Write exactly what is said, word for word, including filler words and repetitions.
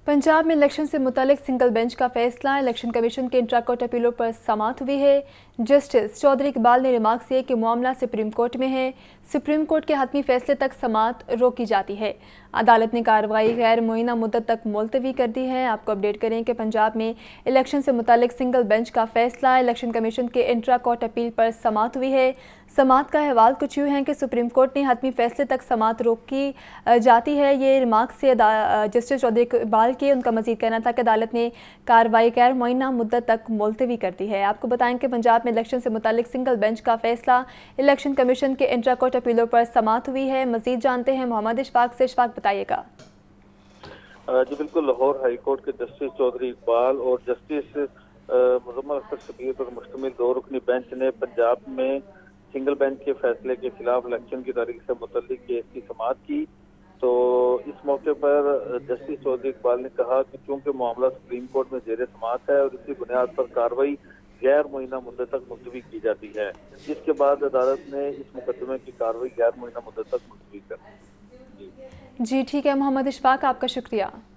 पंजाब में इलेक्शन से मुतालिक सिंगल बेंच का फैसला। इलेक्शन कमीशन के इंट्रा कोर्ट अपीलों पर समाअत हुई है। जस्टिस चौधरी इकबाल ने रिमार्क किए कि मामला सुप्रीम कोर्ट में है। सुप्रीम कोर्ट के हतमी फैसले तक समाअत रोकी जाती है। अदालत ने कार्रवाई गैर मुअय्यना मुद्दत तक मुलतवी कर दी है। आपको अपडेट करें कि पंजाब में इलेक्शन से मुतालिक सिंगल बेंच का फैसला। इलेक्शन कमीशन के इंट्रा कोर्ट अपील पर समाअत हुई है। समाअत का अहवाल कुछ यूँ है कि सुप्रीम कोर्ट ने हतमी फैसले तक समाअत रोकी जाती है। ये रिमार्क से जस्टिस चौधरी इकबाल के उनका मजीद कहना था कि अदालत ने कार्रवाई गैर मुअय्यना मुद्दत तक मुलतवी कर दी है। आपको बताएं कि पंजाब में इलेक्शन से मुतालिक सिंगल बेंच का फैसला। इलेक्शन कमीशन के इंट्रा कोर्ट अपीलों पर समाअत हुई है। मजीद जानते हैं मोहम्मद इशफाक से। इशफाक बताइएगा। जी बिल्कुल, लाहौर हाई कोर्ट के जस्टिस चौधरी इकबाल और जस्टिस मुजम्मल अख्तर शबीर पर मुश्तमिल दो रुकनी बेंच ने पंजाब में सिंगल बेंच के फैसले के खिलाफ इलेक्शन की तारीख से मुतल्लिक केस की समाअत की। तो इस मौके पर जस्टिस चौधरी इकबाल ने कहा कि चूंकि मामला सुप्रीम कोर्ट में जेर समाअत है और इसी बुनियाद पर कार्रवाई गैर मुअय्यना मुद्दत तक मुलतवी की जाती है, जिसके बाद अदालत ने इस मुकदमे की कार्रवाई गैर मुअय्यना मुद्दत तक मुलतवी कर दी। जी ठीक है मोहम्मद इशफाक, आपका शुक्रिया।